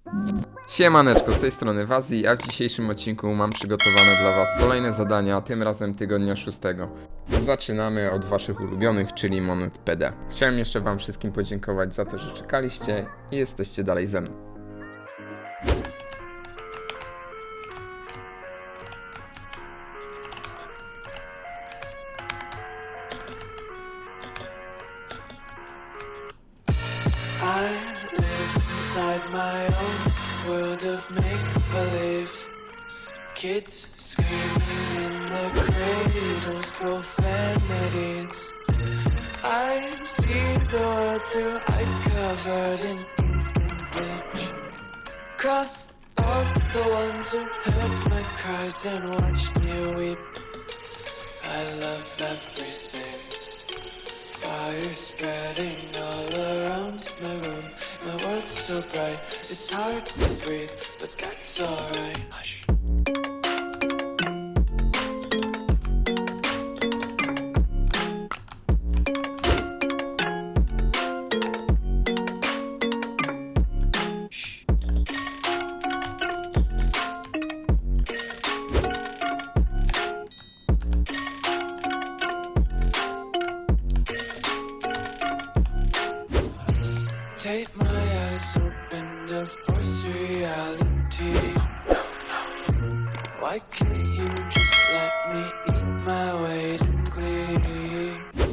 Siemaneczko, z tej strony Wazji, a w dzisiejszym odcinku mam przygotowane dla Was kolejne zadania, tym razem tygodnia 6. Zaczynamy od Waszych ulubionych, czyli monet PD. Chciałem jeszcze Wam wszystkim podziękować za to, że czekaliście i jesteście dalej ze mną. Inside my own world of make-believe. Kids screaming in the cradles, profanities. I see the world through ice covered in ink and bleach. Cross out the ones who heard my cries and watched me weep. I love everything. Fire spreading all around my room. My world's so bright, it's hard to breathe, but that's alright. Hush. Take my eyes open to force reality. Why can't you just let me eat my weight in glee?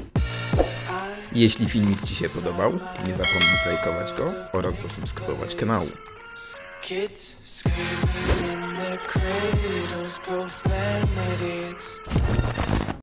Jeśli filmik Ci się podobał, nie zapomnij zlajkować go oraz zasubskrybować kanału. Kids screaming in their cradles, profanities.